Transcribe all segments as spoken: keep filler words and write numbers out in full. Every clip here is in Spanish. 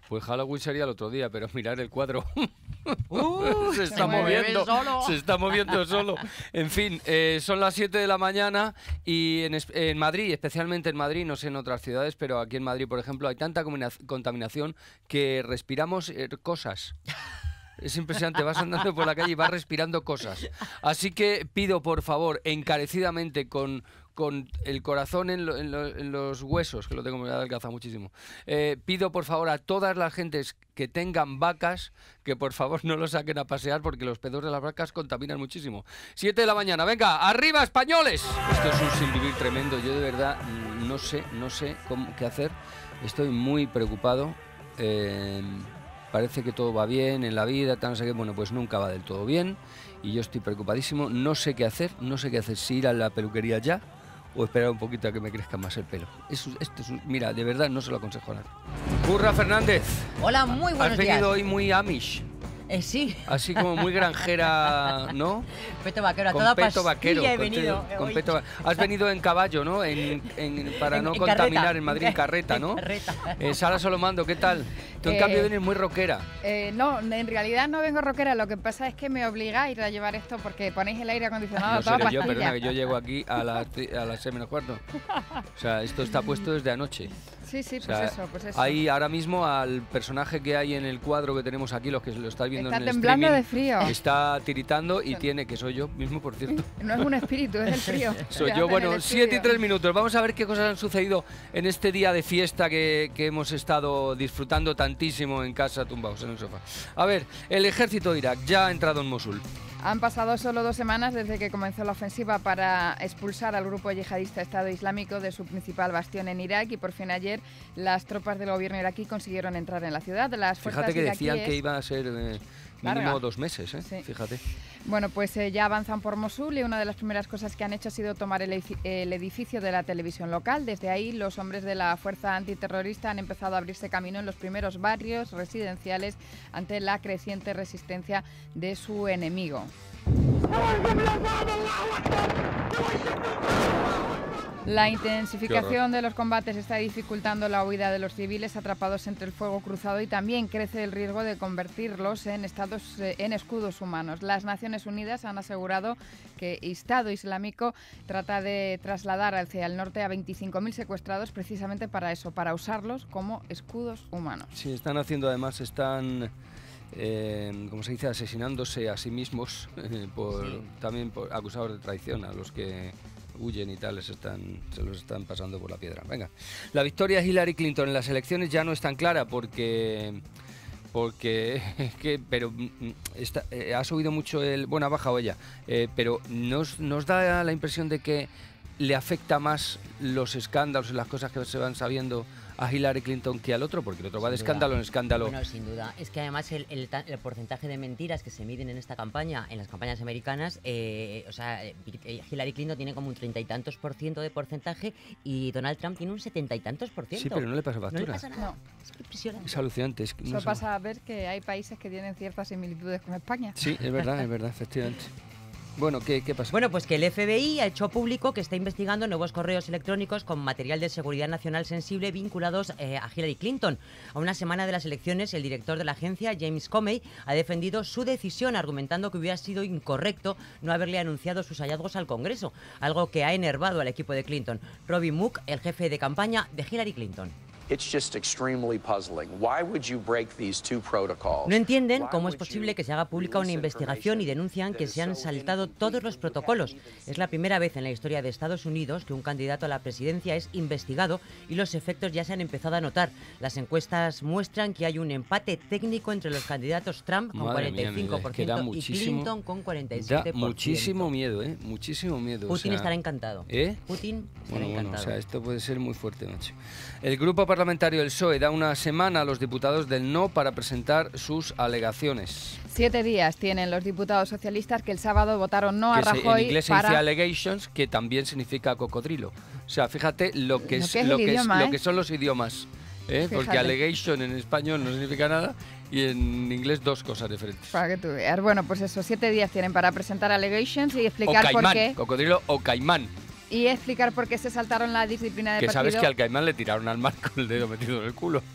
Pues Halloween sería el otro día, pero mirar el cuadro Uh, se está se mueve moviendo, solo. se está moviendo solo. En fin, eh, son las siete de la mañana y en, es- en Madrid, especialmente en Madrid, no sé en otras ciudades, pero aquí en Madrid, por ejemplo, hay tanta comina- contaminación que respiramos eh, cosas. Es impresionante, vas andando por la calle y vas respirando cosas. Así que pido, por favor, encarecidamente, con, con el corazón en, lo- en lo- en los huesos, que lo tengo, me adelgaza muchísimo, eh, pido, por favor, a todas las gentes que tengan vacas, que por favor no lo saquen a pasear, porque los pedos de las vacas contaminan muchísimo. Siete de la mañana, venga, ¡arriba, españoles! Esto es un sinvivir tremendo, yo de verdad mm, no sé, no sé cómo, qué hacer. Estoy muy preocupado. eh, Parece que todo va bien en la vida, tal, no sé qué. Bueno, pues nunca va del todo bien y yo estoy preocupadísimo. No sé qué hacer, no sé qué hacer. Si ir a la peluquería ya o esperar un poquito a que me crezca más el pelo. Eso, esto es un- mira, de verdad no se lo aconsejo a nadie. Curra Fernández. Hola, muy buenos Has venido días. hoy muy Amish, Eh, sí, así como muy granjera, ¿no? peto vaquero, a Con toda peto pastilla vaquero. he con venido. te- con hoy. peto va- Has venido en caballo, ¿no? En, en- para En- no en contaminar carreta, en Madrid, en carreta, ¿no? en carreta. Eh, Sara Solomando, ¿qué tal? Tú en Eh, cambio vienes muy rockera. Eh, no, en realidad no vengo rockera, lo que pasa es que me obligáis a llevar esto porque ponéis el aire acondicionado No a toda seré yo, pastilla. perdona, que yo llego aquí a las tri- a las seis menos cuarto. O sea, esto está puesto desde anoche. Sí, sí, O pues sea, eso, pues eso. Hay ahora mismo al personaje que hay en el cuadro que tenemos aquí, los que lo estáis viendo Está en el temblando streaming, de frío. está tiritando y tiene, que soy yo mismo, por cierto. No es un espíritu, es el frío. Soy que hace yo, en bueno, el siete y estudio. tres minutos. Vamos a ver qué cosas han sucedido en este día de fiesta que, que hemos estado disfrutando tantísimo en casa, tumbados en el sofá. A ver, el ejército de Irak ya ha entrado en Mosul. Han pasado solo dos semanas desde que comenzó la ofensiva para expulsar al grupo yihadista Estado Islámico de su principal bastión en Irak y por fin ayer las tropas del gobierno iraquí consiguieron entrar en la ciudad. Las fuerzas Fíjate que decían iraquíes- que iba a ser eh, mínimo Larga. dos meses, ¿eh? Sí. Fíjate. Bueno, pues eh, ya avanzan por Mosul y una de las primeras cosas que han hecho ha sido tomar el, edifi- el edificio de la televisión local. Desde ahí, los hombres de la fuerza antiterrorista han empezado a abrirse camino en los primeros barrios residenciales ante la creciente resistencia de su enemigo. La intensificación de los combates está dificultando la huida de los civiles atrapados entre el fuego cruzado y también crece el riesgo de convertirlos en, estados, eh, en escudos humanos. Las Naciones Unidas han asegurado que Estado Islámico trata de trasladar hacia el norte a veinticinco mil secuestrados precisamente para eso, para usarlos como escudos humanos. Sí, están haciendo además, están, eh, como se dice, asesinándose a sí mismos, eh, por, Sí. también por, acusados de traición a los que huyen y tal, les están, se los están pasando por la piedra. Venga, la victoria de Hillary Clinton en las elecciones ya no es tan clara porque... Porque, es que, pero mm, está, eh, ha subido mucho el... Bueno, ha bajado ella, eh, pero nos, nos da la impresión de que le afecta más los escándalos y las cosas que se van sabiendo a Hillary Clinton que al otro, porque el otro va de Sin duda. escándalo en escándalo. Bueno, sin duda. Es que además el, el ta- el porcentaje de mentiras que se miden en esta campaña, en las campañas americanas, eh, o sea, eh, Hillary Clinton tiene como un treinta y tantos por ciento de porcentaje y Donald Trump tiene un setenta y tantos por ciento. Sí, pero no le pasa No le factura. pasa nada. No. Es que impresionante. Es alucinante. Es que no Eso sé. pasa a ver que hay países que tienen ciertas similitudes con España. Sí, es verdad, es verdad, efectivamente. Bueno, ¿qué, qué pasa? Bueno, pues que el F B I ha hecho público que está investigando nuevos correos electrónicos con material de seguridad nacional sensible vinculados eh, a Hillary Clinton. A una semana de las elecciones, el director de la agencia, James Comey, ha defendido su decisión argumentando que hubiera sido incorrecto no haberle anunciado sus hallazgos al Congreso, algo que ha enervado al equipo de Clinton. Robbie Mook, el jefe de campaña de Hillary Clinton. It's just extremely puzzling. Why would you break these two protocols? No entienden Why cómo es would posible you que se haga pública una release investigación y information denuncian that que is se han so saltado incomplete todos los and protocolos. completely Es la primera vez en la historia de Estados Unidos que un candidato a la presidencia es investigado y los efectos ya se han empezado a notar. Las encuestas muestran que hay un empate técnico entre los candidatos Trump con Madre cuarenta y cinco por mía, es que da ciento y muchísimo- Clinton con cuarenta y Da siete por ciento. muchísimo miedo, ¿eh? Muchísimo miedo. o Putin sea, estará encantado. ¿Eh? Putin estará Bueno, bueno, encantado. o sea, esto puede ser muy fuerte, macho. El grupo parlamentario del P S O E da una semana a los diputados del No para presentar sus alegaciones. Siete días tienen los diputados socialistas que el sábado votaron no a Que se- Rajoy en inglés se para... dice allegations, que también significa cocodrilo. O sea, fíjate lo que, Lo es, que es lo el que, es- idioma, lo ¿eh? que son los idiomas. ¿eh? Porque Fíjate. allegation en español no significa nada y en inglés dos cosas diferentes. Para que tú veas. Bueno, pues eso, siete días tienen para presentar allegations y O explicar por caimán, qué cocodrilo o caimán. y explicar por qué se saltaron la disciplina de Que partido. sabes que al caimán le tiraron al mar con el dedo metido en el culo.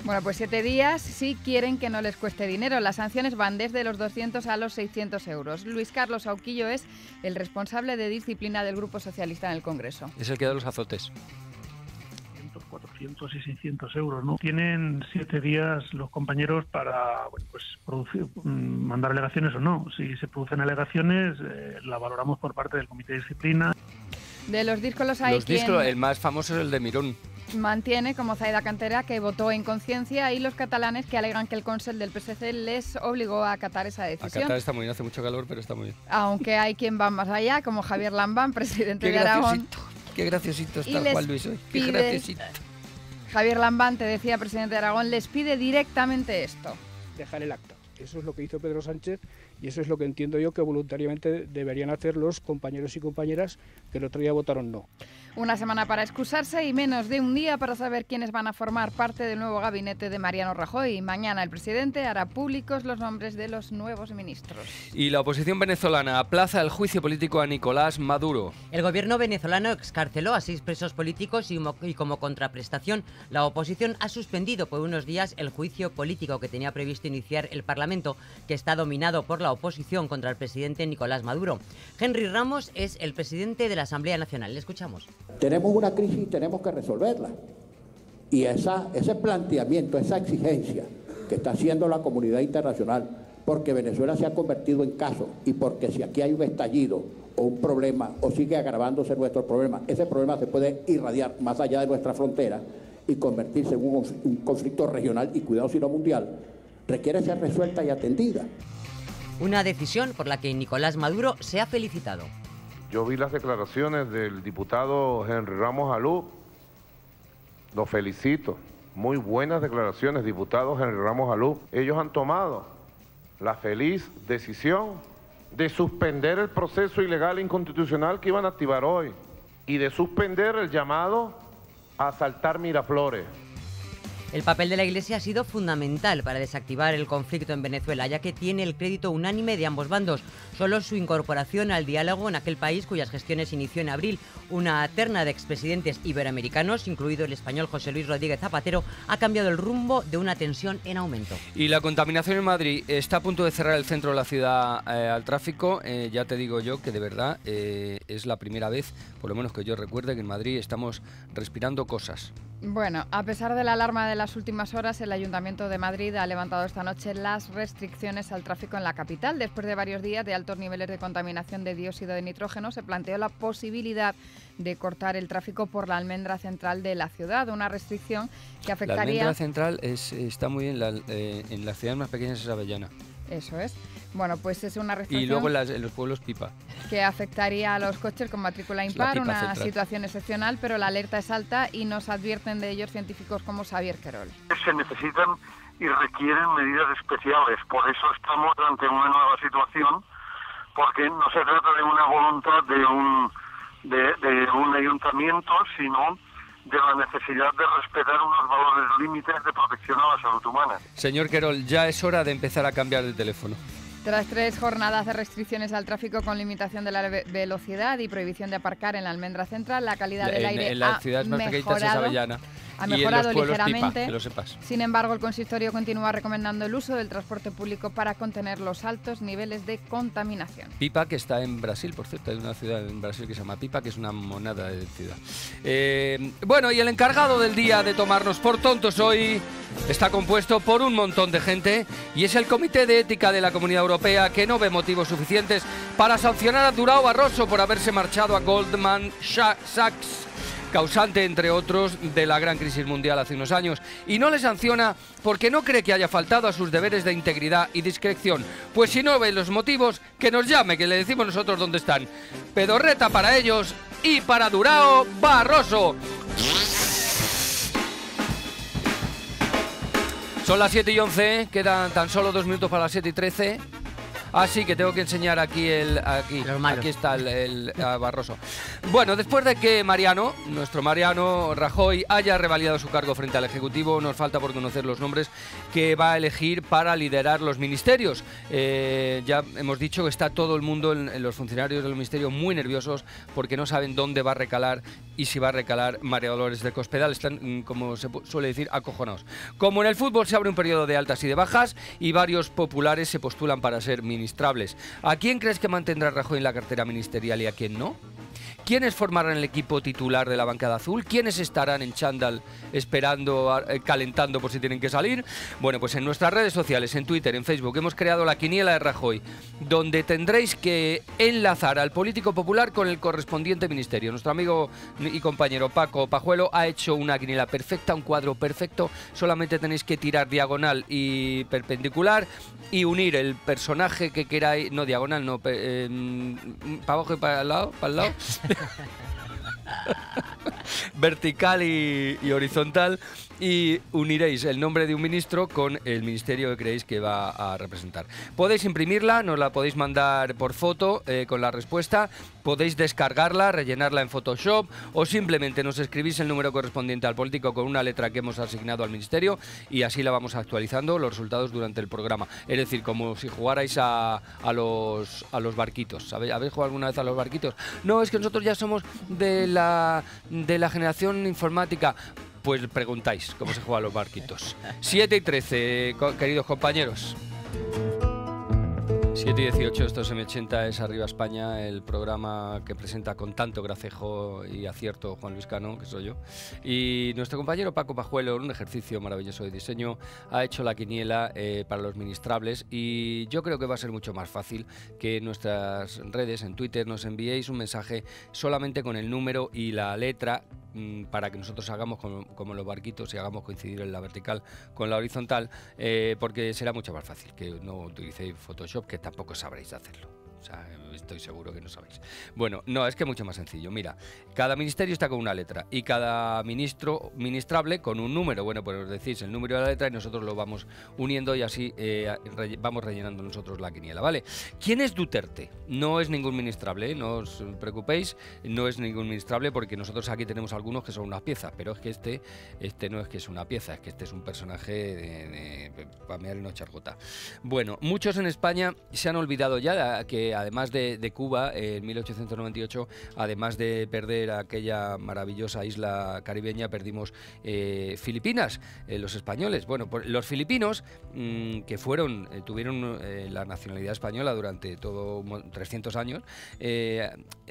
Bueno, pues siete días si quieren que no les cueste dinero. Las sanciones van desde los doscientos a los seiscientos euros. Luis Carlos Auquillo es el responsable de disciplina del Grupo Socialista en el Congreso. Es el que da los azotes. cuatrocientos y seiscientos euros, ¿no? Tienen siete días los compañeros para, bueno, pues producir, mandar alegaciones o no. Si se producen alegaciones, eh, la valoramos por parte del Comité de Disciplina. De los díscolos hay Los quien díscolos, el más famoso es el de Mirón. mantiene, como Zaida Cantera, que votó en conciencia, y los catalanes que alegan que el Consell del P S C les obligó a acatar esa decisión. Acatar está muy bien, hace mucho calor, pero está muy bien. Aunque hay quien va más allá, como Javier Lambán, presidente Qué de Aragón. Qué graciosito Y está les Juan Luis hoy. Qué pide- graciosito. Javier Lambán, te decía, presidente de Aragón, les pide directamente esto. Dejar el acta. Eso es lo que hizo Pedro Sánchez y eso es lo que entiendo yo que voluntariamente deberían hacer los compañeros y compañeras que el otro día votaron no. Una semana para excusarse y menos de un día para saber quiénes van a formar parte del nuevo gabinete de Mariano Rajoy. Mañana el presidente hará públicos los nombres de los nuevos ministros. Y la oposición venezolana aplaza el juicio político a Nicolás Maduro. El gobierno venezolano excarceló a seis presos políticos y, mo- y como contraprestación, la oposición ha suspendido por unos días el juicio político que tenía previsto iniciar el Parlamento, que está dominado por la oposición contra el presidente Nicolás Maduro. Henry Ramos es el presidente de la Asamblea Nacional. Le escuchamos. Tenemos una crisis y tenemos que resolverla. Y esa, ese planteamiento, esa exigencia que está haciendo la comunidad internacional, porque Venezuela se ha convertido en caso y porque si aquí hay un estallido o un problema o sigue agravándose nuestro problema, ese problema se puede irradiar más allá de nuestra frontera y convertirse en un, un conflicto regional y cuidado si no mundial, requiere ser resuelta y atendida. Una decisión por la que Nicolás Maduro se ha felicitado. Yo vi las declaraciones del diputado Henry Ramos Alú, lo felicito, muy buenas declaraciones, diputado Henry Ramos Alú. Ellos han tomado la feliz decisión de suspender el proceso ilegal e inconstitucional que iban a activar hoy y de suspender el llamado a asaltar Miraflores. El papel de la Iglesia ha sido fundamental para desactivar el conflicto en Venezuela, ya que tiene el crédito unánime de ambos bandos. Solo su incorporación al diálogo en aquel país, cuyas gestiones inició en abril una terna de expresidentes iberoamericanos, incluido el español José Luis Rodríguez Zapatero, ha cambiado el rumbo de una tensión en aumento. Y la contaminación en Madrid está a punto de cerrar el centro de la ciudad eh, al tráfico. Eh, ya te digo yo que de verdad eh, es la primera vez, por lo menos que yo recuerde, que en Madrid estamos respirando cosas. Bueno, a pesar de la alarma de las últimas horas, el Ayuntamiento de Madrid ha levantado esta noche las restricciones al tráfico en la capital. Después de varios días de altos niveles de contaminación de dióxido de nitrógeno, se planteó la posibilidad de cortar el tráfico por la almendra central de la ciudad, una restricción que La afectaría... almendra central es, está muy bien, la, eh, en las ciudades más pequeñas es Avellana. Eso es. Bueno, pues es una Y restricción luego en, las- en los pueblos pipa. que afectaría a los coches con matrícula impar, pipa una central. situación excepcional, pero la alerta es alta y nos advierten de ellos científicos como Xavier Querol. Se necesitan y requieren medidas especiales. Por eso estamos ante una nueva situación, porque no se trata de una voluntad de un, de, de un ayuntamiento, sino de la necesidad de respetar unos valores límites de protección a la salud humana. Señor Querol, ya es hora de empezar a cambiar el teléfono. Tras tres jornadas de restricciones al tráfico con limitación de la ve- velocidad y prohibición de aparcar en la almendra central, la calidad del en, aire en las ha ciudades más pequeñas es mejorado. Avellana. Ha y en mejorado los pueblos ligeramente. pipa, que lo sepas. Sin embargo, el consistorio continúa recomendando el uso del transporte público para contener los altos niveles de contaminación. Pipa, que está en Brasil, por cierto, hay una ciudad en Brasil que se llama Pipa, que es una monada de ciudad. Eh, bueno, y el encargado del día de tomarnos por tontos hoy está compuesto por un montón de gente y es el Comité de Ética de la Comunidad Europea, que no ve motivos suficientes para sancionar a Durão Barroso por haberse marchado a Goldman Sachs, causante, entre otros, de la gran crisis mundial hace unos años, y no le sanciona porque no cree que haya faltado a sus deberes de integridad y discreción. Pues si no ve los motivos, que nos llame, que le decimos nosotros dónde están. Pedorreta para ellos y para Durão Barroso. Son las siete y once, quedan tan solo dos minutos para las siete y trece. Así que tengo que enseñar aquí el aquí, aquí está el, el a Barroso. Bueno, después de que Mariano, nuestro Mariano Rajoy, haya revalidado su cargo frente al Ejecutivo, nos falta por conocer los nombres que va a elegir para liderar los ministerios. Eh, ya hemos dicho que está todo el mundo, en, en los funcionarios del ministerio, muy nerviosos porque no saben dónde va a recalar y si va a recalar María Dolores del Cospedal. Están, como se suele decir, acojonados. Como en el fútbol se abre un periodo de altas y de bajas y varios populares se postulan para ser ministrables. ¿A quién crees que mantendrá Rajoy en la cartera ministerial y a quién no? ¿Quiénes formarán el equipo titular de la bancada azul? ¿Quiénes estarán en chándal esperando, eh, calentando por si tienen que salir? Bueno, pues en nuestras redes sociales, en Twitter, en Facebook, hemos creado la quiniela de Rajoy, donde tendréis que enlazar al político popular con el correspondiente ministerio. Nuestro amigo y compañero Paco Pajuelo ha hecho una quiniela perfecta, un cuadro perfecto. Solamente tenéis que tirar diagonal y perpendicular y unir el personaje que queráis, no diagonal, no, eh, para abajo y para el lado, para el lado. Vertical y, y horizontal, y uniréis el nombre de un ministro con el ministerio que creéis que va a representar. Podéis imprimirla, nos la podéis mandar por foto eh, con la respuesta, podéis descargarla, rellenarla en Photoshop o simplemente nos escribís el número correspondiente al político con una letra que hemos asignado al ministerio y así la vamos actualizando los resultados durante el programa. Es decir, como si jugarais a, a, los, a los barquitos. ¿Habéis, ¿Habéis jugado alguna vez a los barquitos? No, es que nosotros ya somos de la, de la generación informática. Pues preguntáis cómo se juegan los barquitos. siete y trece, queridos compañeros. siete y dieciocho, esto es eme ochenta, es Arriba España, el programa que presenta con tanto gracejo y acierto Juan Luis Cano, que soy yo. Y nuestro compañero Paco Pajuelo, en un ejercicio maravilloso de diseño, ha hecho la quiniela eh, para los ministrables y yo creo que va a ser mucho más fácil que en nuestras redes, en Twitter, nos enviéis un mensaje solamente con el número y la letra para que nosotros hagamos como, como los barquitos y hagamos coincidir en la vertical con la horizontal, eh, porque será mucho más fácil que no utilicéis Photoshop, que tampoco sabréis hacerlo. O sea, estoy seguro que no sabéis. Bueno, no, es que es mucho más sencillo. Mira, cada ministerio está con una letra y cada ministro, ministrable, con un número. Bueno, pues os decís el número de la letra y nosotros lo vamos uniendo y así eh, re vamos rellenando nosotros la quiniela, ¿vale? ¿Quién es Duterte? No es ningún ministrable, ¿eh? No os preocupéis, no es ningún ministrable porque nosotros aquí tenemos algunos que son unas piezas, pero es que este, este no es que es una pieza, es que este es un personaje de, de, de pamear y no echar gota. Bueno, muchos en España se han olvidado ya que además de, de Cuba, eh, en mil ochocientos noventa y ocho, además de perder aquella maravillosa isla caribeña, perdimos eh, Filipinas, eh, los españoles. Bueno, pues los filipinos, mmm, que fueron, eh, tuvieron eh, la nacionalidad española durante todo trescientos años, eh,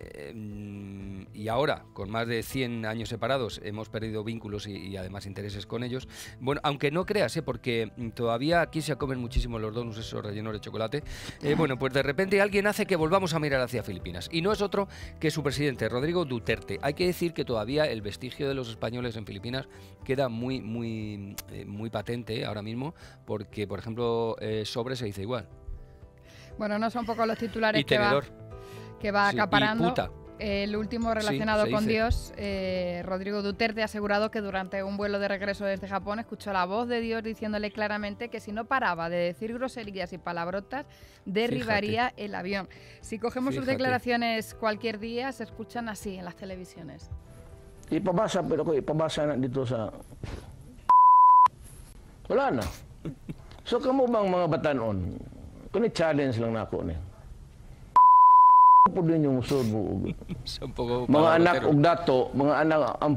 eh, y ahora, con más de cien años separados, hemos perdido vínculos y, y además intereses con ellos. Bueno, aunque no creas, eh, porque todavía aquí se comen muchísimo los donuts, esos rellenos de chocolate, eh, bueno, pues de repente alguien hace que volvamos a mirar hacia Filipinas. Y no es otro que su presidente, Rodrigo Duterte. Hay que decir que todavía el vestigio de los españoles en Filipinas queda muy, muy, eh, muy patente eh, ahora mismo, porque, por ejemplo, eh, sobre se dice igual. Bueno, no son pocos los titulares y que va, tenedor. que va Sí, acaparando. y puta. El último relacionado Sí, con dice. Dios, eh, Rodrigo Duterte ha asegurado que durante un vuelo de regreso desde Japón escuchó la voz de Dios diciéndole claramente que si no paraba de decir groserías y palabrotas, derribaría Fíjate. el avión. Si cogemos sus Fíjate. declaraciones cualquier día, se escuchan así en las televisiones. Ipabasa pero ko ipabasa na dito sa wala na. So kamo bang mga batanon? Kuni challenge lang nako ni. Pud ninyong usod mo. Un poco Mga anak palabrotero. ug dato, mga anak ang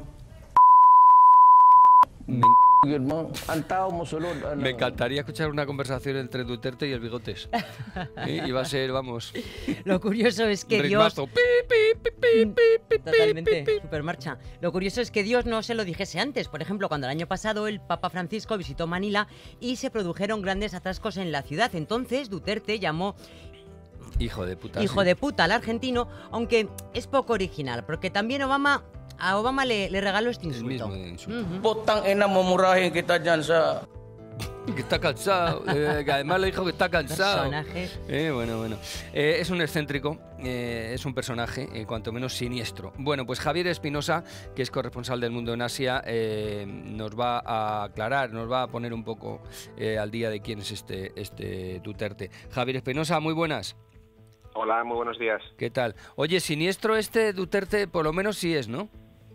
Me, gyud mo ang tao mo sulod ano. me encantaría escuchar una conversación entre Duterte y el Bigotes. ¿Eh? Y va a ser, vamos, Lo curioso es que Dios... ritmazo. Pi, pi, pi, pi, pi, pi, Totalmente, pi, pi. supermarcha. Lo curioso es que Dios no se lo dijese antes. Por ejemplo, cuando el año pasado el Papa Francisco visitó Manila y se produjeron grandes atascos en la ciudad. Entonces Duterte llamó Hijo de puta. hijo sí. de puta al argentino, aunque es poco original, porque también Obama a Obama le, le regaló este El insulto. mismo insulto. Ujú. Putang ina mo murahin kita diyan sa que está cansado, eh, que además le dijo que está cansado. Personaje. Eh, bueno, bueno. Eh, es un excéntrico, eh, es un personaje, eh, cuanto menos siniestro. Bueno, pues Javier Espinosa, que es corresponsal del Mundo en Asia, eh, nos va a aclarar, nos va a poner un poco eh, al día de quién es este, este Duterte. Javier Espinosa, muy buenas. Hola, muy buenos días. ¿Qué tal? Oye, siniestro este Duterte, por lo menos sí es, ¿no?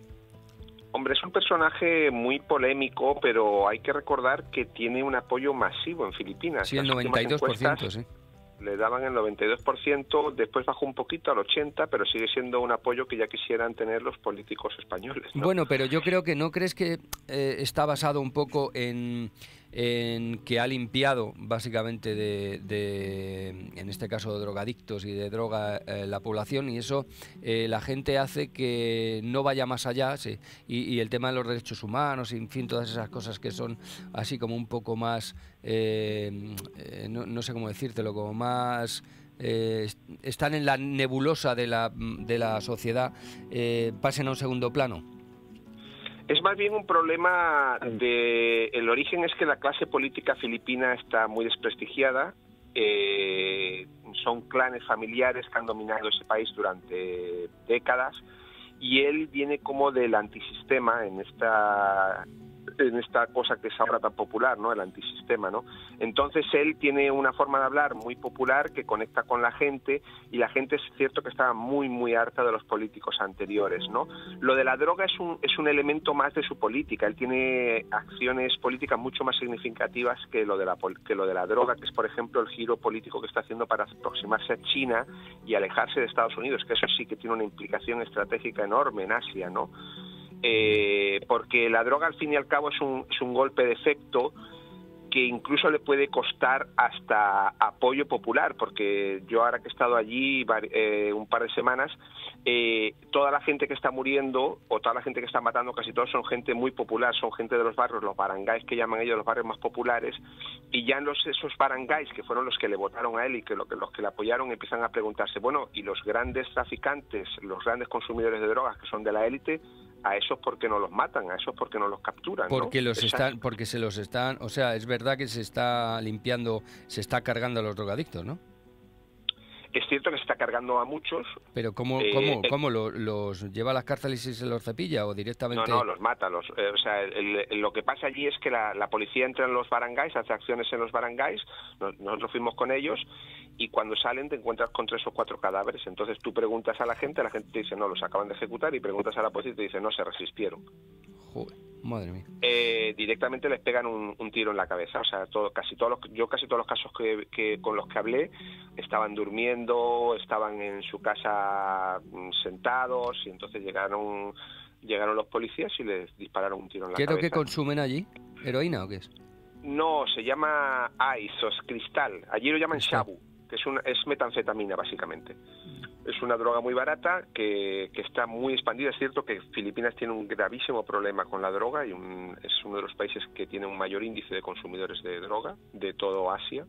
Hombre, es un personaje muy polémico, pero hay que recordar que tiene un apoyo masivo en Filipinas. Sí, el noventa y dos por ciento, sí. Le daban el noventa y dos por ciento, después bajó un poquito al ochenta por ciento, pero sigue siendo un apoyo que ya quisieran tener los políticos españoles, ¿no? Bueno, pero yo creo que ¿no crees que eh, está basado un poco en, en que ha limpiado básicamente de, de, en este caso, drogadictos y de droga eh, la población, y eso eh, la gente hace que no vaya más allá, sí, y, y el tema de los derechos humanos, en fin, todas esas cosas que son así como un poco más, eh, eh, no, no sé cómo decírtelo, como más... Eh, están en la nebulosa de la, de la sociedad, eh, pasen a un segundo plano. Es más bien un problema de... El origen es que la clase política filipina está muy desprestigiada. Eh, son clanes familiares que han dominado ese país durante décadas, y él viene como del antisistema en esta... en esta cosa que es ahora tan popular, ¿no? El antisistema, ¿no? Entonces él tiene una forma de hablar muy popular que conecta con la gente, y la gente es cierto que estaba muy muy harta de los políticos anteriores, ¿no? Lo de la droga es un es un elemento más de su política. Él tiene acciones políticas mucho más significativas que lo de la que lo de la droga, que es por ejemplo el giro político que está haciendo para aproximarse a China y alejarse de Estados Unidos, que eso sí que tiene una implicación estratégica enorme en Asia, ¿no? Eh, porque la droga al fin y al cabo es un, es un golpe de efecto que incluso le puede costar hasta apoyo popular, porque yo ahora que he estado allí eh, un par de semanas, eh, toda la gente que está muriendo o toda la gente que está matando, casi todos son gente muy popular, son gente de los barrios, los barangays que llaman ellos, los barrios más populares, y ya en los, esos barangays que fueron los que le votaron a él y que, lo, que los que le apoyaron empiezan a preguntarse, bueno, y los grandes traficantes, los grandes consumidores de drogas que son de la élite, a esos porque no los matan, a esos porque no los capturan, porque ¿no? los Esa... están, porque se los están, o sea, es verdad que se está limpiando, se está cargando a los drogadictos, ¿no? Es cierto que se está cargando a muchos. Pero ¿cómo, eh, cómo, el... cómo lo, los lleva a las cárceles y se los cepilla o directamente? No, no, los mata. Los, eh, o sea, el, el, lo que pasa allí es que la, la policía entra en los barangays, hace acciones en los barangays, nos, nosotros fuimos con ellos, y cuando salen te encuentras con tres o cuatro cadáveres. Entonces tú preguntas a la gente, la gente te dice no, los acaban de ejecutar, y preguntas a la policía y te dice no, se resistieron. Joder, madre mía. Eh, directamente les pegan un, un tiro en la cabeza. O sea, todo, casi todos los, yo casi todos los casos que, que con los que hablé estaban durmiendo, estaban en su casa sentados, y entonces llegaron llegaron los policías y les dispararon un tiro en la cabeza. cabeza. ¿Qué es lo que consumen allí? ¿Heroína o qué es? No, se llama ice o es cristal. Allí lo llaman shabu, que es, una, es metanfetamina básicamente. Es una droga muy barata que, que está muy expandida. Es cierto que Filipinas tiene un gravísimo problema con la droga, y un, es uno de los países que tiene un mayor índice de consumidores de droga de todo Asia.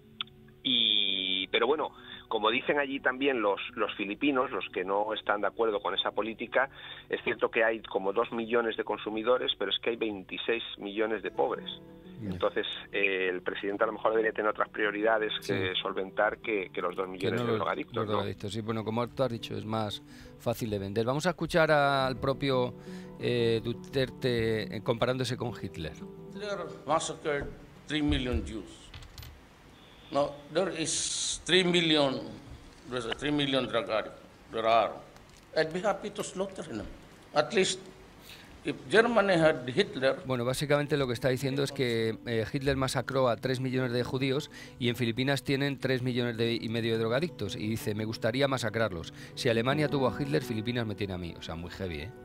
Y, pero bueno, como dicen allí también los, los filipinos, los que no están de acuerdo con esa política, es cierto que hay como dos millones de consumidores, pero es que hay veintiséis millones de pobres. Entonces, eh, el presidente a lo mejor debería tener otras prioridades que sí. solventar que, que los dos millones no de los, drogadictos. Los ¿no? drogadictos, sí, bueno, como tú has dicho, es más fácil de vender. Vamos a escuchar al propio eh, Duterte eh, comparándose con Hitler. Hitler massacred three million Jews. Now, there is three million, there's a three million drug addicts. There are. I'd be happy to slaughter them. At least, if Germany had Hitler... Bueno, básicamente lo que está diciendo es que eh, Hitler masacró a tres millones de judíos, y en Filipinas tienen tres millones de, y medio de drogadictos, y dice, me gustaría masacrarlos. Si Alemania tuvo a Hitler, Filipinas me tiene a mí. O sea, muy heavy, ¿eh?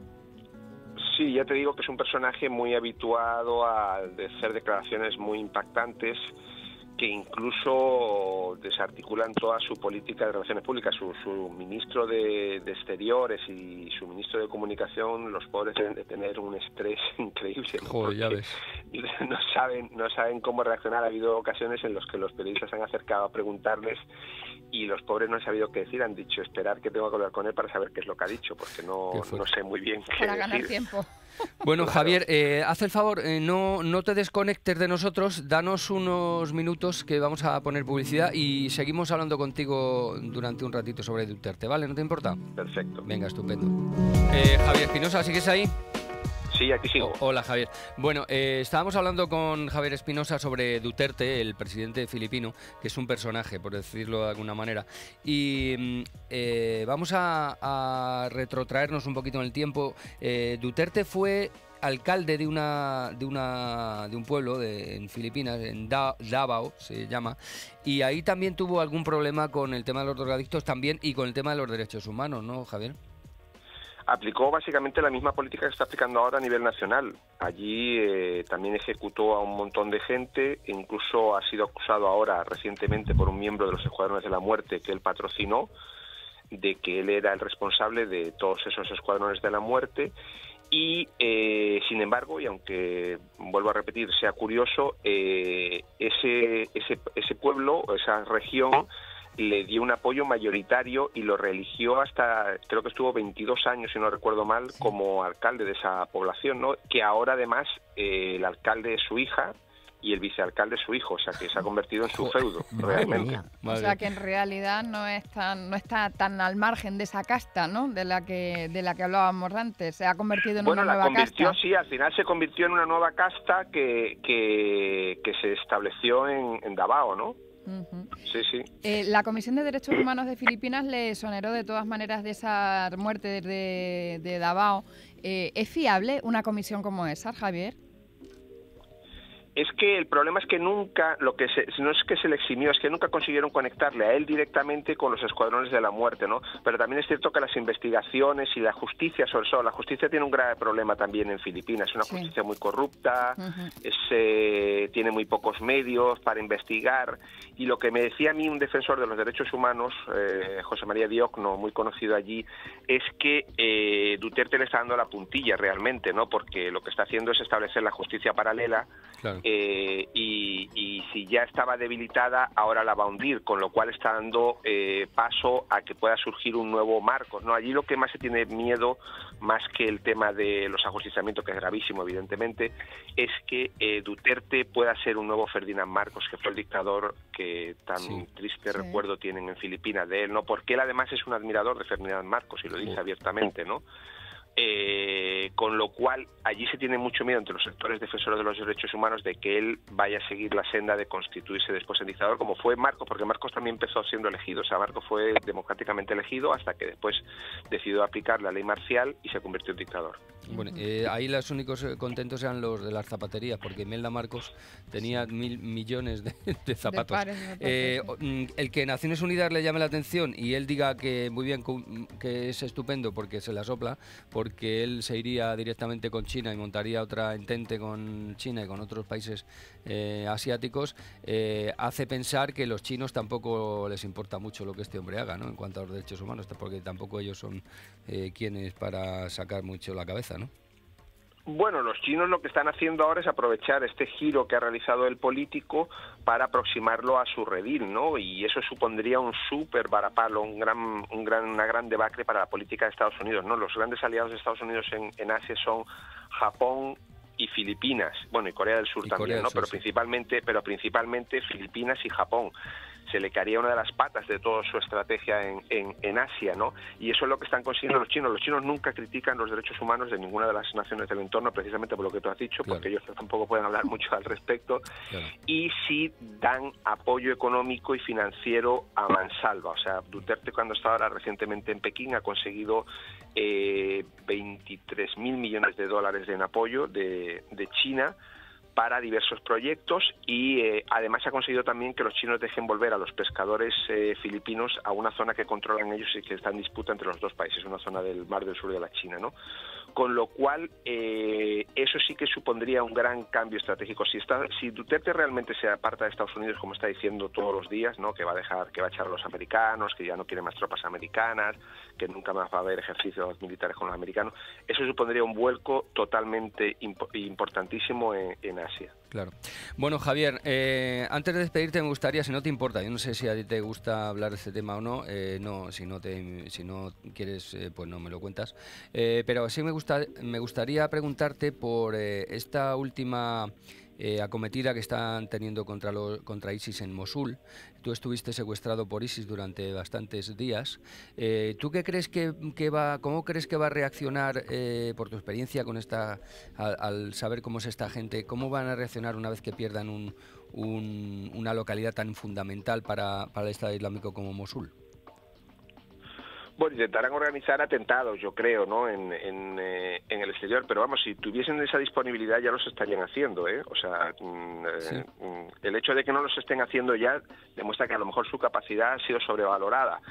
Sí, ya te digo que es un personaje muy habituado a hacer declaraciones muy impactantes, que incluso desarticulan toda su política de relaciones públicas. Su, su ministro de, de Exteriores y su ministro de Comunicación, los pobres deben de tener un estrés increíble, ¿no? Joder, ya ves. No saben, no saben cómo reaccionar. Ha habido ocasiones en las que los periodistas se han acercado a preguntarles y los pobres no han sabido qué decir. Han dicho esperar que tengo que hablar con él para saber qué es lo que ha dicho, porque no, no sé muy bien qué Para ganar decir. tiempo. Bueno, Claro. Javier, eh, haz el favor, eh, no, no te desconectes de nosotros, danos unos minutos que vamos a poner publicidad y seguimos hablando contigo durante un ratito sobre Duterte, ¿vale? ¿No te importa? Perfecto. Venga, estupendo. Eh, Javier Espinosa, ¿sigues ahí? Sí, aquí sigo. O- hola, Javier. Bueno, eh, estábamos hablando con Javier Espinosa sobre Duterte, el presidente filipino, que es un personaje, por decirlo de alguna manera. Y mm, eh, vamos a, a retrotraernos un poquito en el tiempo. Eh, Duterte fue alcalde de una de una de un pueblo de, en Filipinas, en Da- Davao se llama, y ahí también tuvo algún problema con el tema de los drogadictos también y con el tema de los derechos humanos, ¿no, Javier? Aplicó básicamente la misma política que está aplicando ahora a nivel nacional. Allí eh, también ejecutó a un montón de gente, e incluso ha sido acusado ahora recientemente por un miembro de los Escuadrones de la Muerte que él patrocinó, de que él era el responsable de todos esos Escuadrones de la Muerte. Y, eh, sin embargo, y aunque, vuelvo a repetir, sea curioso, eh, ese, ese, ese pueblo, esa región, le dio un apoyo mayoritario y lo reeligió hasta, creo que estuvo veintidós años, si no recuerdo mal, como alcalde de esa población, ¿no? Que ahora, además, eh, el alcalde es su hija y el vicealcalde es su hijo, o sea, que se ha convertido en su feudo, realmente. O sea que en realidad no es tan, no está tan al margen de esa casta, ¿no? De la que de la que hablábamos antes. Se ha convertido en Bueno, una la nueva convirtió, casta. sí, al final se convirtió en una nueva casta que, que, que se estableció en, en Davao, ¿no? Ujú. Sí, sí. Eh, la Comisión de Derechos Humanos de Filipinas le exoneró de todas maneras de esa muerte de, de Davao. Eh, ¿Es fiable una comisión como esa, Javier? Es que el problema es que nunca, lo que se, no es que se le eximió, es que nunca consiguieron conectarle a él directamente con los Escuadrones de la Muerte, ¿no? Pero también es cierto que las investigaciones y la justicia, sobre todo, la justicia tiene un grave problema también en Filipinas. Es una Sí. justicia muy corrupta, Ujú. es, eh, tiene muy pocos medios para investigar. Y lo que me decía a mí un defensor de los derechos humanos, eh, José María Diocno, muy conocido allí, es que eh, Duterte le está dando la puntilla realmente, ¿no? Porque lo que está haciendo es establecer la justicia paralela. Claro. Eh, y, y si ya estaba debilitada, ahora la va a hundir, con lo cual está dando eh, paso a que pueda surgir un nuevo Marcos, ¿no? Allí lo que más se tiene miedo, más que el tema de los ajusticiamientos, que es gravísimo, evidentemente, es que eh, Duterte pueda ser un nuevo Ferdinand Marcos, que fue el dictador que tan Sí. triste Sí. recuerdo tienen en Filipinas de él, ¿no? Porque él además es un admirador de Ferdinand Marcos y lo dice Sí. abiertamente, ¿no? Eh, con lo cual allí se tiene mucho miedo entre los sectores defensores de los derechos humanos de que él vaya a seguir la senda de constituirse después en dictador, como fue Marcos, porque Marcos también empezó siendo elegido, o sea, Marcos fue democráticamente elegido hasta que después decidió aplicar la ley marcial y se convirtió en dictador. Bueno, eh, ahí los únicos eh, contentos eran los de las zapaterías, porque Imelda Marcos tenía mil millones de, de zapatos. pares de zapatos, Eh, sí. o- mm, el que Naciones Unidas le llame la atención y él diga que muy bien, cu- que es estupendo porque se la sopla, porque él se iría directamente con China y montaría otra entente con China y con otros países eh, asiáticos, eh, hace pensar que los chinos tampoco les importa mucho lo que este hombre haga, ¿no? En cuanto a los derechos humanos, porque tampoco ellos son eh, quienes para sacar mucho la cabeza, ¿no? Bueno, los chinos lo que están haciendo ahora es aprovechar este giro que ha realizado el político para aproximarlo a su redil, ¿no? Y eso supondría un súper varapalo, un gran, un gran, una gran debacle para la política de Estados Unidos, ¿no? Los grandes aliados de Estados Unidos en, en Asia son Japón y Filipinas, bueno, y Corea del Sur Y también, Corea del ¿no? Sur, Pero sí. principalmente, pero principalmente Filipinas y Japón. Se le caería una de las patas de toda su estrategia en, en, en Asia, ¿no? Y eso es lo que están consiguiendo los chinos. Los chinos nunca critican los derechos humanos de ninguna de las naciones del entorno, precisamente por lo que tú has dicho, Claro. porque ellos tampoco pueden hablar mucho al respecto, Claro. y sí dan apoyo económico y financiero a mansalva. O sea, Duterte, cuando estaba ahora recientemente en Pekín, ha conseguido eh, veintitrés mil millones de dólares en apoyo de, de China para diversos proyectos y eh, además ha conseguido también que los chinos dejen volver a los pescadores eh, filipinos a una zona que controlan ellos y que está en disputa entre los dos países, una zona del Mar del Sur de la China, ¿no? Con lo cual, eh, eso sí que supondría un gran cambio estratégico. Si está, si Duterte realmente se aparta de Estados Unidos, como está diciendo todos los días, ¿no? Que va a dejar, que va a echar a los americanos, que ya no quiere más tropas americanas, que nunca más va a haber ejercicios militares con los americanos, eso supondría un vuelco totalmente impo- importantísimo en, en Asia. Claro. Bueno, Javier, eh, antes de despedirte me gustaría, si no te importa, yo no sé si a ti te gusta hablar de este tema o no, eh, no, si no te, si no quieres, eh, pues no me lo cuentas, eh, pero sí me gusta, me gustaría preguntarte por eh, esta última eh, acometida que están teniendo contra, lo, contra ISIS en Mosul. Tú estuviste secuestrado por ISIS durante bastantes días. Eh, ¿Tú qué crees que, que va, cómo crees que va a reaccionar, eh, por tu experiencia con esta, al, al saber cómo es esta gente, cómo van a reaccionar una vez que pierdan un, un, una localidad tan fundamental para, para el Estado Islámico como Mosul? Bueno, intentarán organizar atentados, yo creo, ¿no? En, en, eh, en el exterior, pero vamos, si tuviesen esa disponibilidad ya los estarían haciendo, ¿eh? O sea, mm, Sí. eh, mm, el hecho de que no los estén haciendo ya demuestra que a lo mejor su capacidad ha sido sobrevalorada.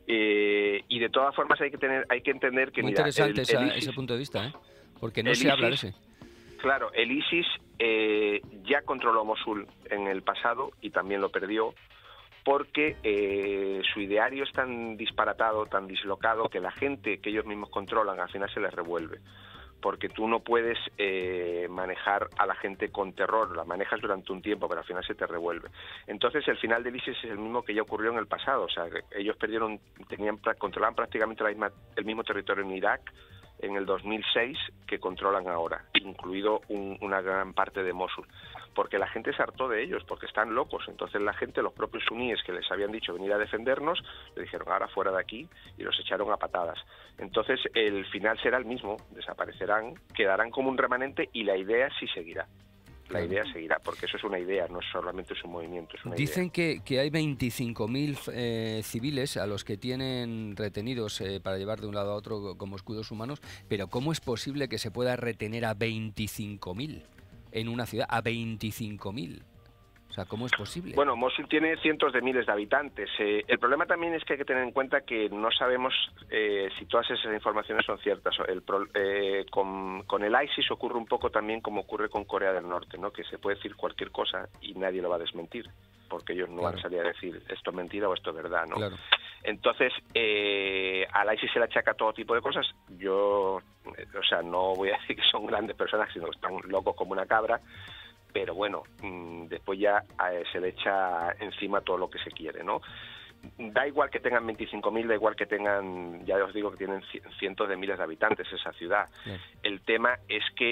Eh, y de todas formas hay que tener, hay que entender que Muy mira, interesante el- esa- el ISIS ese punto de vista, ¿eh? Porque no el se habla de ISIS ese. Claro, el ISIS eh, ya controló Mosul en el pasado y también lo perdió porque eh, su ideario es tan disparatado, tan dislocado, que la gente que ellos mismos controlan al final se les revuelve. Porque tú no puedes eh, manejar a la gente con terror, la manejas durante un tiempo, pero al final se te revuelve. Entonces el final del ISIS es el mismo que ya ocurrió en el pasado, o sea, que ellos perdieron, tenían, controlaban prácticamente la misma, el mismo territorio en Irak en el dos mil seis que controlan ahora, incluido un, una gran parte de Mosul, porque la gente se hartó de ellos, porque están locos. Entonces la gente, los propios suníes que les habían dicho venir a defendernos, le dijeron ahora fuera de aquí y los echaron a patadas. Entonces el final será el mismo, desaparecerán, quedarán como un remanente y la idea sí seguirá. La idea seguirá, porque eso es una idea, no solamente es un movimiento, es una Dicen idea. que, que hay veinticinco mil eh, civiles a los que tienen retenidos eh, para llevar de un lado a otro como escudos humanos, pero ¿cómo es posible que se pueda retener a veinticinco mil en una ciudad? A veinticinco mil. O sea, ¿cómo es posible? Bueno, Mosul tiene cientos de miles de habitantes. Eh, el problema también es que hay que tener en cuenta que no sabemos eh, si todas esas informaciones son ciertas. El pro, eh, con, con el ISIS ocurre un poco también como ocurre con Corea del Norte, ¿no? Que se puede decir cualquier cosa y nadie lo va a desmentir, porque ellos no Claro. van a salir a decir esto es mentira o esto es verdad, ¿no? Claro. Entonces, eh, al ISIS se le achaca todo tipo de cosas. Yo, eh, o sea, no voy a decir que son grandes personas, sino que están locos como una cabra. Pero bueno, mmm, después ya eh, se le echa encima todo lo que se quiere, ¿no? Da igual que tengan veinticinco mil, da igual que tengan, ya os digo que tienen cientos de miles de habitantes esa ciudad. Claro. El tema es que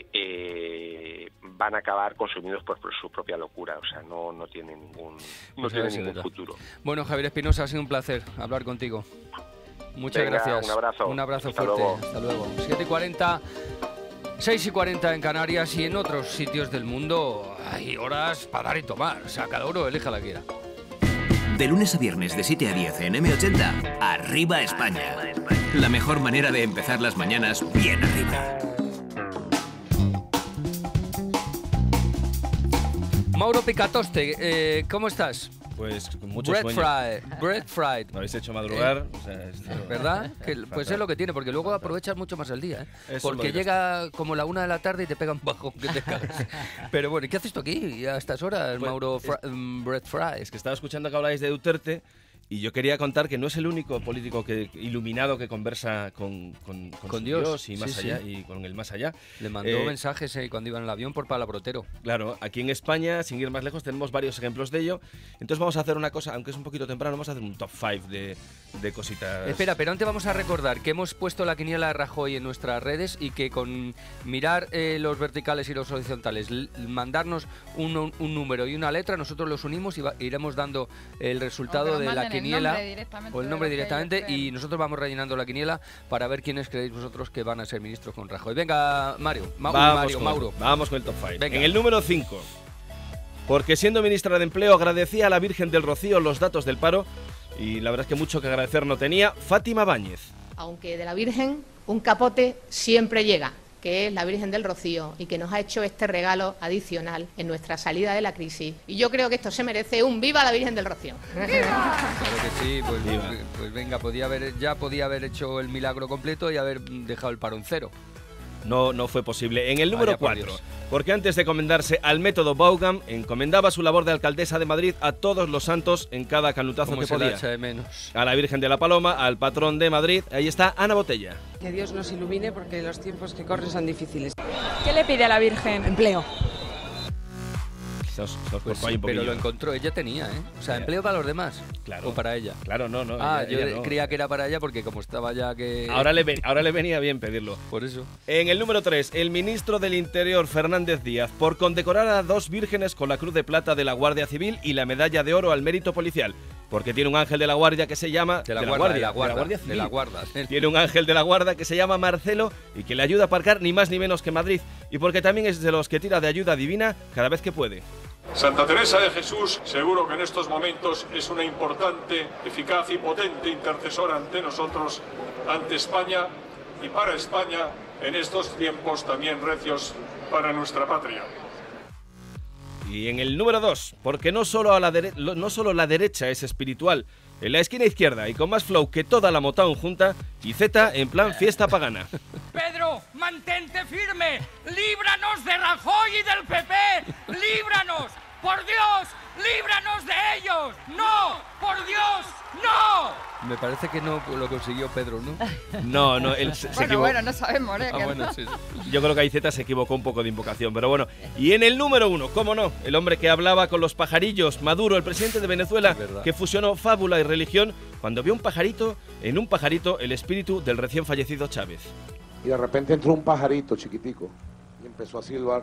eh, van a acabar consumidos por, por su propia locura, o sea, no, no tienen ningún, no Pues a tienen ver si ningún es verdad. futuro. Bueno, Javier Espinosa, ha sido un placer hablar contigo. Muchas Venga, gracias. un abrazo. Un abrazo Hasta fuerte. luego. Hasta luego. siete y cuarenta, seis y cuarenta en Canarias y en otros sitios del mundo hay horas para dar y tomar. O sea, cada uno elija la que quiera. De lunes a viernes de siete a diez en eme ochenta, Arriba España. La mejor manera de empezar las mañanas bien arriba. Mauro Picatoste, eh, ¿cómo estás? Pues con mucho Bread sueño. fried, bread fried. Me habéis hecho madrugar. Eh, o sea, esto- ¿Verdad? Que, pues Fatal. es lo que tiene, porque luego aprovechas mucho más el día, ¿eh? Eso Porque lo dirás llega como la una de la tarde y te pega un bajón que te cagas. Pero bueno, ¿y qué haces tú aquí a estas horas, Pues, Mauro es- Fra- mm, Bread Fry? Es que estaba escuchando que habláis de Duterte y yo quería contar que no es el único político que, iluminado que conversa con, con, con Con su Dios, y más sí, allá sí. y con el más allá. Le mandó Eh, mensajes eh, cuando iba en el avión por Palabrotero. Claro, aquí en España, sin ir más lejos, tenemos varios ejemplos de ello. Entonces vamos a hacer una cosa, aunque es un poquito temprano, vamos a hacer un top cinco de, de cositas. Espera, pero antes vamos a recordar que hemos puesto la quiniela de Rajoy en nuestras redes y que con mirar eh, los verticales y los horizontales, l- mandarnos un, un- un número y una letra, nosotros los unimos y va- iremos dando el resultado nos de la manden el quiniela nombre directamente o el de nombre los que ellos directamente creen. y nosotros vamos rellenando la quiniela para ver quiénes creéis vosotros que van a ser ministros con Rajoy. Venga, Mario, Ma- vamos, Mario con, Mauro. vamos con el top cinco. Venga. En el número cinco, porque siendo ministra de Empleo agradecía a la Virgen del Rocío los datos del paro y la verdad es que mucho que agradecer no tenía. Fátima Báñez. Aunque de la Virgen un capote siempre llega, que es la Virgen del Rocío y que nos ha hecho este regalo adicional en nuestra salida de la crisis. Y yo creo que esto se merece un ¡viva la Virgen del Rocío! Claro que sí, pues, pues venga, podía haber, ya podía haber hecho el milagro completo y haber dejado el paro en cero. No, no fue posible. En el número Vaya por cuatro, Dios. porque antes de encomendarse al método Vaughan, encomendaba su labor de alcaldesa de Madrid a todos los santos en cada canutazo Cómo que se la podía. echa de menos. A la Virgen de la Paloma, al patrón de Madrid. Ahí está Ana Botella. Que Dios nos ilumine porque los tiempos que corren son difíciles. ¿Qué le pide a la Virgen? Empleo. Se os, se os Pues cortó ahí sí, un poquillo. pero lo encontró, ella tenía, ¿eh? O sea, empleo para los demás. Claro. O para ella. Claro, no, no. Ah, ella- yo ella no. creía que era para ella porque como estaba ya que... Ahora le, ven- ahora le venía bien pedirlo. Por eso. En el número tres, el ministro del Interior, Fernández Díaz, por condecorar a dos vírgenes con la Cruz de Plata de la Guardia Civil y la Medalla de Oro al Mérito Policial. Porque tiene un ángel de la guardia que se llama... De la guarda, de la guarda, de Civil. la guarda. Tiene un ángel de la guarda que se llama Marcelo y que le ayuda a aparcar ni más ni menos que Madrid. Y porque también es de los que tira de ayuda divina cada vez que puede. Santa Teresa de Jesús seguro que en estos momentos es una importante, eficaz y potente intercesora ante nosotros, ante España y para España en estos tiempos también recios para nuestra patria. Y en el número dos, porque no solo, a la dere- lo- no solo la derecha es espiritual, en la esquina izquierda y con más flow que toda la Motown junta, y Z en plan fiesta pagana. Pedro, mantente firme. Líbranos de Rajoy y del P P. Líbranos. Por Dios, líbranos de ellos. No, por Dios, no. Me parece que no lo consiguió Pedro, ¿no? No, no, él se, se Bueno, equivocó. bueno, no sabemos, ¿eh? Ah, Que bueno, no. sí, sí. Yo creo que ahí Z se equivocó un poco de invocación, pero bueno. Y en el número uno, cómo no, el hombre que hablaba con los pajarillos, Maduro, el presidente de Venezuela, Es verdad. que fusionó fábula y religión cuando vio un pajarito, en un pajarito, el espíritu del recién fallecido Chávez. Y de repente entró un pajarito chiquitico y empezó a silbar.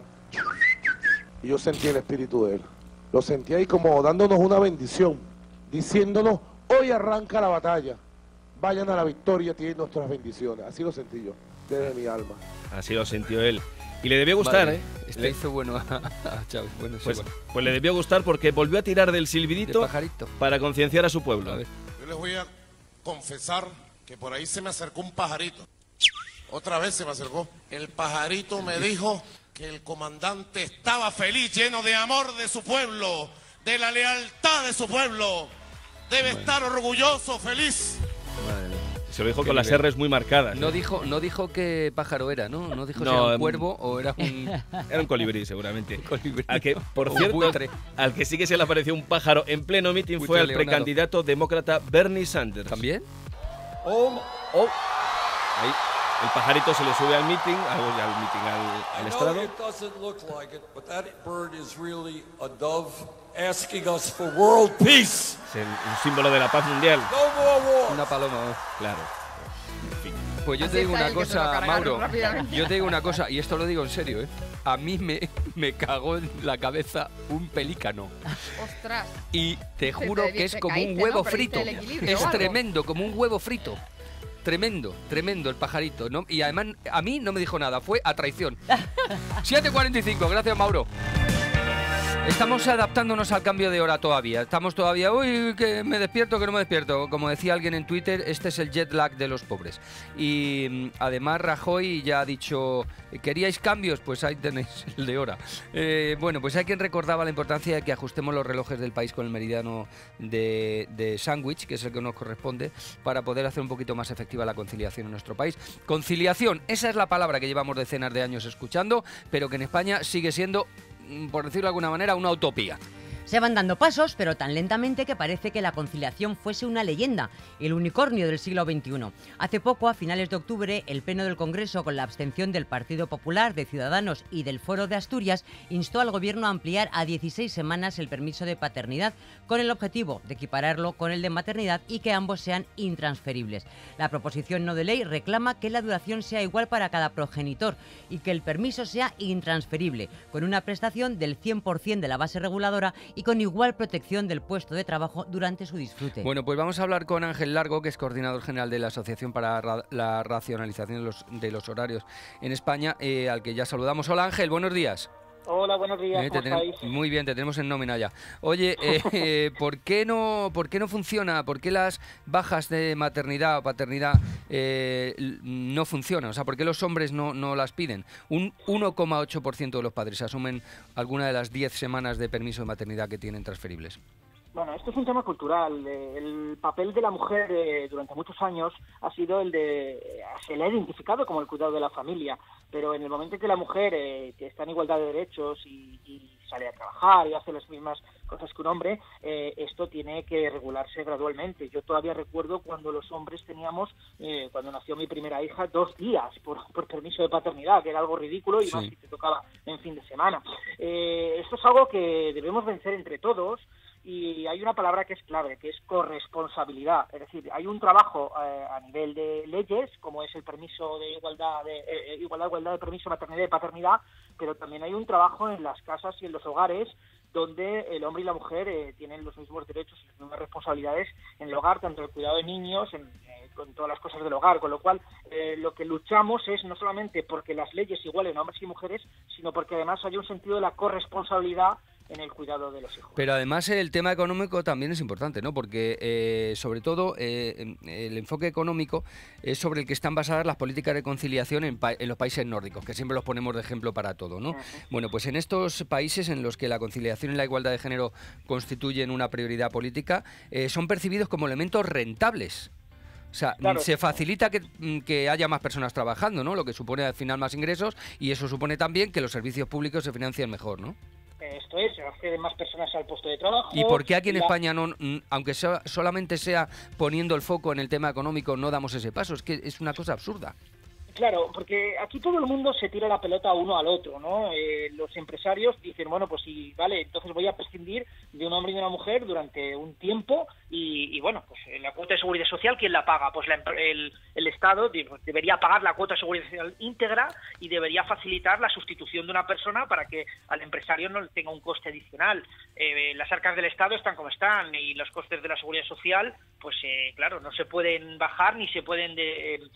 Y yo sentí el espíritu de él. Lo sentí ahí como dándonos una bendición, diciéndonos, hoy arranca la batalla. Vayan a la victoria, tienen nuestras bendiciones. Así lo sentí yo, desde mi alma. Así lo sintió él. Y le debió gustar, Vale, ¿eh? Este Le- hizo bueno a, a Chávez. Bueno, sí, Pues, bueno. pues le debió gustar porque volvió a tirar del silbidito De pajarito. para concienciar a su pueblo. A ver. Yo les voy a confesar que por ahí se me acercó un pajarito. Otra vez se me acercó. El pajarito me dijo que el comandante estaba feliz, lleno de amor de su pueblo, de la lealtad de su pueblo. Debe estar orgulloso, feliz. Madre mía. Se lo dijo Qué con las nivel. R's muy marcadas. No ¿eh? dijo, no dijo qué pájaro era, ¿no? No dijo si No, era un em, cuervo o era un... Era un colibrí, seguramente. colibrí. Al que, por Un cierto, buitre. al que sí que se le apareció un pájaro en pleno mitin Buitre fue al leonado. precandidato demócrata Bernie Sanders. ¿También? Oh, oh. Ahí, el pajarito se le sube al mitin, al, al mitin, al, al estrado. It doesn't look like it, but that bird is really a dove asking us for world peace. Es el, un símbolo de la paz mundial. No more war. Una paloma. Claro. Pues yo Así te digo está una él, que se lo cosa, cargaron Mauro. rápidamente. Yo te digo una cosa, y esto lo digo en serio, ¿eh? A mí me, me cagó en la cabeza un pelícano. Ostras. Y te Te- juro te- que es te como caíste, un huevo ¿no? Perdiste frito. el equilibrio o Es algo. tremendo, como un huevo frito. Tremendo, tremendo el pajarito, ¿no? Y además a mí no me dijo nada, fue a traición. siete cuarenta y cinco, gracias Mauro. Estamos adaptándonos al cambio de hora todavía. Estamos todavía, uy, que me despierto, que no me despierto. Como decía alguien en Twitter, este es el jet lag de los pobres. Y mm, además Rajoy ya ha dicho, ¿queríais cambios? Pues ahí tenéis el de hora. Eh, bueno, pues hay quien recordaba la importancia de que ajustemos los relojes del país con el meridiano de, de Sandwich, que es el que nos corresponde, para poder hacer un poquito más efectiva la conciliación en nuestro país. Conciliación, esa es la palabra que llevamos decenas de años escuchando, pero que en España sigue siendo, por decirlo de alguna manera, una utopía. Se van dando pasos, pero tan lentamente que parece que la conciliación fuese una leyenda, el unicornio del siglo veintiuno. Hace poco, a finales de octubre, el Pleno del Congreso, con la abstención del Partido Popular, de Ciudadanos y del Foro de Asturias, instó al Gobierno a ampliar a dieciséis semanas el permiso de paternidad, con el objetivo de equipararlo con el de maternidad y que ambos sean intransferibles. La proposición no de ley reclama que la duración sea igual para cada progenitor y que el permiso sea intransferible, con una prestación del cien por ciento de la base reguladora y con igual protección del puesto de trabajo durante su disfrute. Bueno, pues vamos a hablar con Ángel Largo, que es coordinador general de la Asociación para ra la Racionalización de los, de los Horarios en España, eh, al que ya saludamos. Hola Ángel, buenos días. Hola, buenos días, Eh, ¿cómo te tenem- estáis? Muy bien, te tenemos en nómina ya. Oye, eh, eh, ¿por qué no, por qué no funciona? ¿Por qué las bajas de maternidad o paternidad eh, l- no funcionan? O sea, ¿por qué los hombres no, no las piden? Un uno coma ocho por ciento de los padres asumen alguna de las diez semanas de permiso de maternidad que tienen transferibles. Bueno, esto es un tema cultural. Eh, El papel de la mujer eh, durante muchos años ha sido el de... se le ha identificado como el cuidado de la familia, pero en el momento en que la mujer eh, que está en igualdad de derechos y, y sale a trabajar y hace las mismas cosas que un hombre, eh, esto tiene que regularse gradualmente. Yo todavía recuerdo cuando los hombres teníamos, eh, cuando nació mi primera hija, dos días por, por permiso de paternidad, que era algo ridículo, y sí. más si te tocaba en fin de semana. Eh, esto es algo que debemos vencer entre todos. Y hay una palabra que es clave, que es corresponsabilidad. Es decir, hay un trabajo eh, a nivel de leyes, como es el permiso de igualdad, de eh, igualdad, igualdad de permiso de maternidad y paternidad, pero también hay un trabajo en las casas y en los hogares donde el hombre y la mujer eh, tienen los mismos derechos y las mismas responsabilidades en el hogar, tanto el cuidado de niños, en, eh, con todas las cosas del hogar, con lo cual eh, lo que luchamos es no solamente porque las leyes igualen a hombres y mujeres, sino porque además haya un sentido de la corresponsabilidad en el cuidado de los hijos. Pero además el tema económico también es importante, ¿no? Porque eh, sobre todo eh, el enfoque económico es sobre el que están basadas las políticas de conciliación en, pa en los países nórdicos, que siempre los ponemos de ejemplo para todo, ¿no? Uh-huh. Bueno, pues en estos países en los que la conciliación y la igualdad de género constituyen una prioridad política, eh, son percibidos como elementos rentables. O sea, claro, se facilita que, que haya más personas trabajando, ¿no? Lo que supone al final más ingresos, y eso supone también que los servicios públicos se financien mejor, ¿no? Esto es, se acceden más personas al puesto de trabajo. ¿Y por qué aquí en la... España, no, aunque sea, solamente sea poniendo el foco en el tema económico, no damos ese paso? Es que es una cosa absurda. Claro, porque aquí todo el mundo se tira la pelota uno al otro, ¿no? Eh, los empresarios dicen, bueno, pues sí, vale, entonces voy a prescindir de un hombre y de una mujer durante un tiempo y, y bueno, pues la cuota de seguridad social, ¿quién la paga? Pues la, el, el Estado debería pagar la cuota de seguridad social íntegra y debería facilitar la sustitución de una persona para que al empresario no tenga un coste adicional. Eh, las arcas del Estado están como están y los costes de la seguridad social, pues eh, claro, no se pueden bajar ni se pueden de, eh,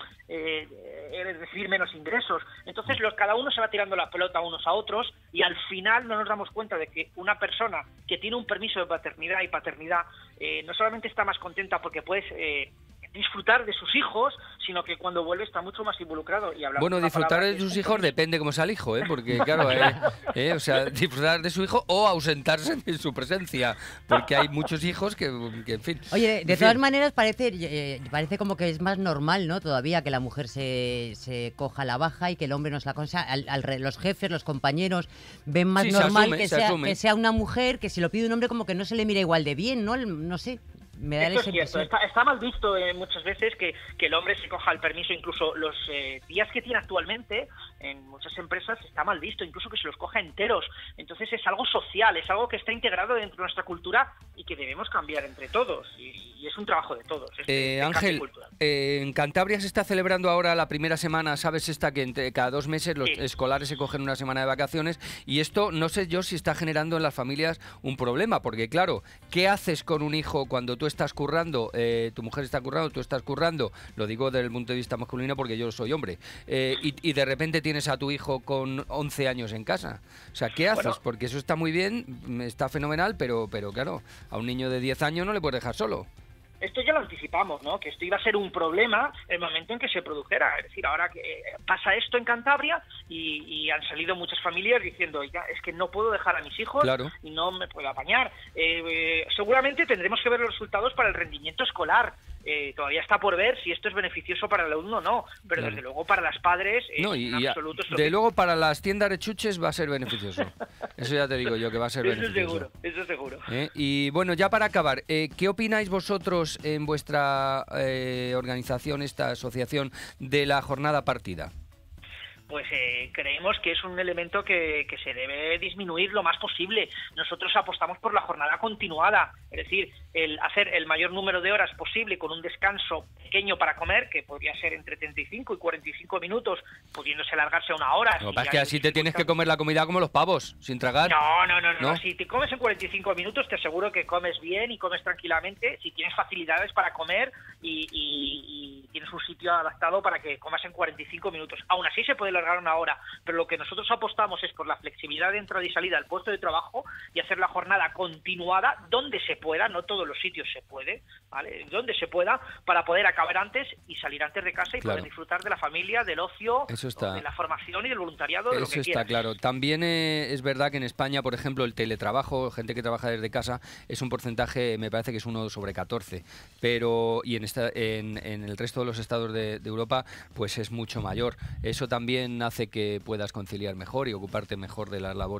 eh, recibir menos ingresos. Entonces los, cada uno se va tirando la pelota unos a otros y al final no nos damos cuenta de que una persona que tiene un permiso de paternidad y paternidad eh, no solamente está más contenta porque puedes eh, disfrutar de sus hijos, sino que cuando vuelve está mucho más involucrado. Y bueno, disfrutar de sus hijos depende cómo sea el hijo, ¿eh? Porque claro, eh, eh, o sea, disfrutar de su hijo o ausentarse de su presencia, porque hay muchos hijos que, que en fin. Oye, de, de en todas fin. maneras parece eh, parece como que es más normal, ¿no? Todavía que la mujer se, se coja la baja y que el hombre no se la cosa. Al, al, los jefes, los compañeros ven más sí, normal asume, que, sea, que sea una mujer, que si lo pide un hombre como que no se le mira igual de bien, ¿no? No sé. Me da Esto es cierto, está, está mal visto eh, muchas veces que, que el hombre se coja el permiso, incluso los eh, días que tiene actualmente en muchas empresas está mal visto, incluso que se los coja enteros. Entonces es algo social, es algo que está integrado dentro de nuestra cultura y que debemos cambiar entre todos, y, y es un trabajo de todos. Este, eh, Ángel, eh, en Cantabria se está celebrando ahora la primera semana, ¿sabes esta? Que entre cada dos meses los sí. escolares se cogen una semana de vacaciones, y esto no sé yo si está generando en las familias un problema, porque claro, ¿qué haces con un hijo cuando tú estás currando, eh, tu mujer está currando, tú estás currando, lo digo desde el punto de vista masculino porque yo soy hombre, eh, y, y de repente tienes a tu hijo con once años en casa? O sea, ¿qué haces? Bueno, porque eso está muy bien, está fenomenal, pero, pero claro, a un niño de diez años no le puedes dejar solo. Esto ya lo anticipamos, ¿no? Que esto iba a ser un problema el momento en que se produjera. Es decir, ahora que pasa esto en Cantabria y, y han salido muchas familias diciendo, ya, es que no puedo dejar a mis hijos claro. y no me puedo apañar. Eh, eh, seguramente tendremos que ver los resultados para el rendimiento escolar. Eh, todavía está por ver si esto es beneficioso para el alumno o no, pero claro. desde luego para las padres es no, y, en absoluto. Y a, de luego para las tiendas de chuches va a ser beneficioso. Eso ya te digo yo que va a ser eso beneficioso. Eso seguro, eso seguro. ¿Eh? Y bueno, ya para acabar, eh, ¿qué opináis vosotros en vuestra eh, organización, esta asociación, de la jornada partida? Pues eh, creemos que es un elemento que, que se debe disminuir lo más posible. Nosotros apostamos por la jornada continuada, es decir, el hacer el mayor número de horas posible con un descanso pequeño para comer, que podría ser entre treinta y cinco y cuarenta y cinco minutos, pudiéndose alargarse a una hora. Lo que pasa es que así te tienes que comer la comida como los pavos, sin tragar. No, no, no, no, no. Si te comes en cuarenta y cinco minutos, te aseguro que comes bien y comes tranquilamente, si tienes facilidades para comer y, y, y tienes un sitio adaptado para que comas en cuarenta y cinco minutos. Aún así se puede alargar una hora, pero lo que nosotros apostamos es por la flexibilidad de entrada y salida al puesto de trabajo y hacer la jornada continuada donde se pueda, no todos los sitios se puede, ¿vale? Donde se pueda, para poder acabar antes y salir antes de casa y claro. poder disfrutar de la familia, del ocio, de la formación y del voluntariado, de Eso lo que está quieras. claro. También eh, es verdad que en España, por ejemplo, el teletrabajo, gente que trabaja desde casa, es un porcentaje, me parece que es uno sobre catorce, pero y en, esta, en, en el resto de los estados de, de Europa, pues es mucho mayor. Eso también hace que puedas conciliar mejor y ocuparte mejor de las labores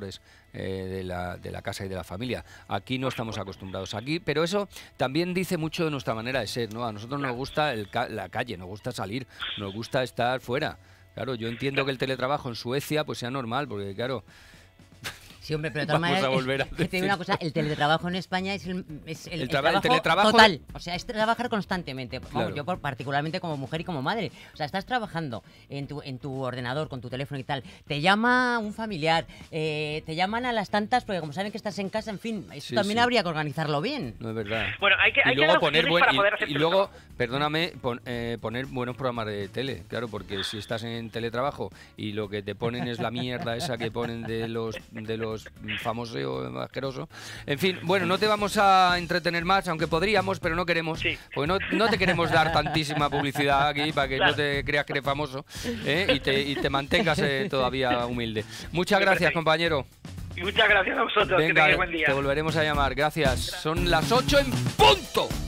eh, de, la, de la casa y de la familia. Aquí no estamos acostumbrados aquí, pero eso también dice mucho de nuestra manera de ser, ¿no? A nosotros nos gusta el ca la calle, nos gusta salir, nos gusta estar fuera. Claro, yo entiendo que el teletrabajo en Suecia pues sea normal, porque claro... Sí, hombre, pero de todas Vamos maneras, a volver a es, que te digo una cosa, el teletrabajo en España es el, es el, El el traba- trabajo el teletrabajo- total. O sea, es trabajar constantemente. Vamos, Claro. yo por- particularmente como mujer y como madre. O sea, estás trabajando en tu, en tu ordenador, con tu teléfono y tal. Te llama un familiar, eh, te llaman a las tantas porque como saben que estás en casa, en fin, eso Sí, también sí. habría que organizarlo bien. No es verdad. Bueno, hay que- y hay que luego dar poner opciones buen- para y- poder hacer y, luego, perdóname, pon- eh, poner buenos programas de tele, claro, porque si estás en teletrabajo y lo que te ponen es la mierda esa que ponen de los de los famosos asquerosos. En fin, bueno, no te vamos a entretener más, aunque podríamos, pero no queremos, porque no, no te queremos dar tantísima publicidad aquí para que Claro. no te creas que eres famoso, ¿eh? y, te, y te mantengas eh, todavía humilde. Muchas Me gracias, parece. compañero. Y muchas gracias a vosotros, que Venga, tengáis buen día. te volveremos a llamar. Gracias. Son las ocho en punto.